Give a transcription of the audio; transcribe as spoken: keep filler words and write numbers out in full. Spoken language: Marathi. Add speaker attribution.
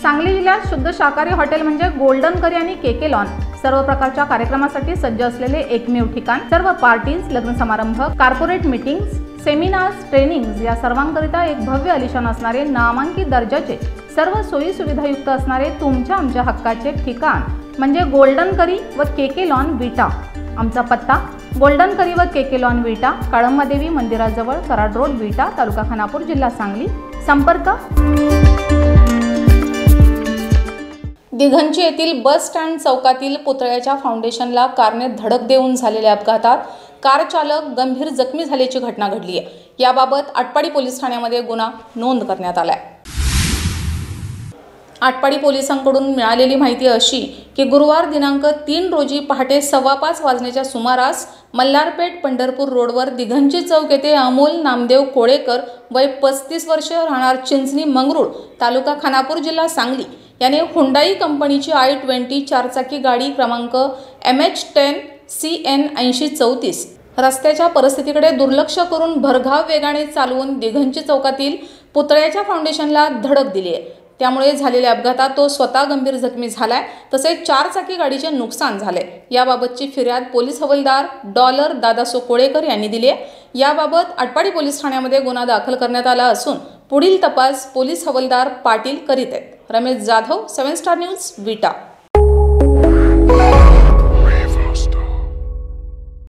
Speaker 1: सांगली जिल्ह्यात शुद्ध शाकाहारी हॉटेल म्हणजे गोल्डन करी आणि केके लॉन सर्व प्रकारच्या कार्यक्रमासाठी सज्ज असलेले एकमेव ठिकाण। सर्व पार्टीज, लग्न समारंभ, कॉर्पोरेट मीटिंग्स, सेमिनार्स, ट्रेनिंग्स या सर्वांकरिता एक भव्य आलिशान असणारे, नामांकित दर्जाचे, सर्व सोयी सुविधायुक्त असणारे तुमच्या आमच्या हक्काचे ठिकाण म्हणजे गोल्डन करी व केके लॉन विटा। आमचा पत्ता गोल्डन करी व केके लॉन विटा, काळंबादेवी मंदिराजवळ, कराड रोड, विटा, तालुका खानापूर, जिल्हा सांगली। संपर्क दिघंची येथील बस स्टँड चौकातील पुतळ्याच्या फाउंडेशनला कारने धडक देऊन झालेल्या अपघातात कार चालक गंभीर जखमी झाल्याची घटना घडली आहे। याबाबत आटपाडी पोलीस ठाण्यामध्ये गुन्हा नोंद करण्यात आला आहे। आटपाडी पोलिसांकडून मिळालेली माहिती अशी की गुरुवार दिनांक तीन रोजी पहाटे सव्वा पाच वाजण्याच्या सुमारास मल्हारपेठ पंढरपूर रोडवर दिघंची चौक येथे अमोल नामदेव कोळेकर वय पस्तीस वर्ष राहणार चिंचणी मंगरूळ तालुका खानापूर जिल्हा सांगली याने हुंडाई कंपनीची आय ट्वेंटी चारचाकी गाडी क्रमांक M H ten C N ऐंशी चौतीस रस्त्याच्या परिस्थितीकडे दुर्लक्ष करून भरधाव वेगाने चालवून दिघंची चौकातील पुतळ्याच्या फाउंडेशनला धडक दिली आहे। त्यामुळे झालेल्या अपघातात तो स्वतः गंभीर जखमी झालाय, तसेच चारचाकी गाडीचे नुकसान झाले। याबाबतची फिर्याद पोलीस हवालदार डॉलर दादासो कोळेकर यांनी दिली आहे। याबाबत आटपाडी पोलीस ठाण्यामध्ये गुन्हा दाखल करण्यात आला असून पुढील तपास पोलीस हवालदार पाटील करीत आहेत। Ramesh Jadhav, seven star news, विटा।